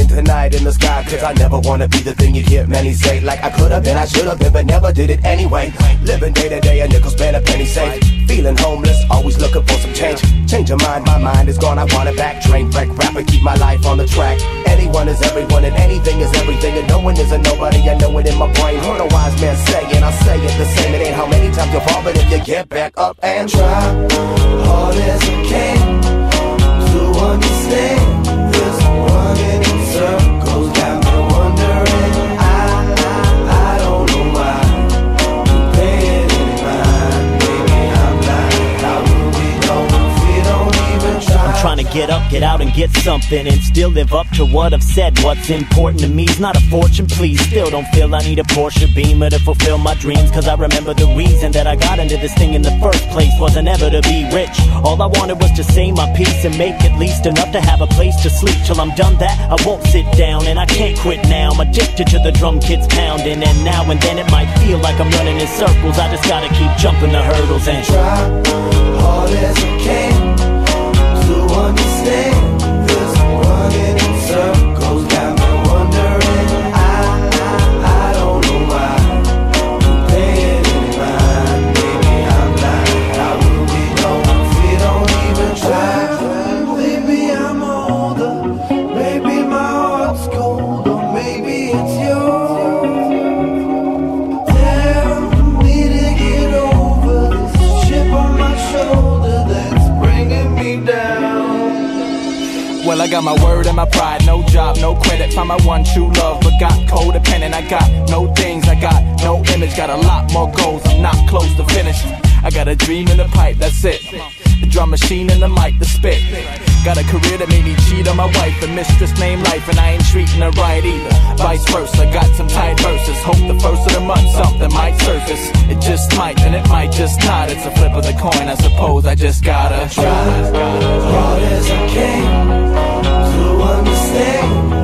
shining tonight in the sky. Cause I never wanna be the thing you hear many say. Like I could've been, I should've been, but never did it anyway. Living day to day, a nickel spend a penny safe. Feeling homeless, always looking for some change. Change your mind, my mind is gone, I want it back. Train wreck, rap and keep my life on the track. Anyone is everyone and anything is everything. And no one is a nobody, I know it in my brain. Heard a wise man say, and I say it the same. It ain't how many times you fall, but if you get back up and try hard as I can to understand this running in circles got me wondering. I don't know why you paying any mind. Maybe I'm blind. How will we know if we don't even try? I'm trying to get up, get out and get something and still live up to what I've said. What's important to me is not a fortune, please. Still don't feel I need a Porsche Beamer to fulfill my dreams. Cause I remember the reason that I got into this thing in the first place wasn't ever to be rich. All I wanted was to say my piece and make at least enough to have a place to sleep. Till I'm done that, I won't sit down and I can't quit now. I'm addicted to the drum kits pounding, and now and then it might feel like I'm running in circles. I just gotta keep jumping the hurdles and try hard as I can to understand this running in circles got me wondering. I don't know why you paying any mind. Maybe I'm blind. How will we know if we don't even try? Maybe I'm older, maybe my heart's cold, or maybe it's yours. Tell me to get over this chip on my shoulder that's bringing me down. Well, I got my word and my pride, no job, no credit, find my one true love, but got codependent. I got no things, I got no image, got a lot more goals, I'm not close to finish. I got a dream in the pipe, that's it. The drum machine and the mic, the spit. Got a career that made me cheat on my wife, a mistress named life, and I ain't treating her right either. Vice versa, got some tight verses. Hope the first of the month something might surface. It just might, and it might just not. It's a flip of the coin, I suppose I just gotta try hard as I can to understand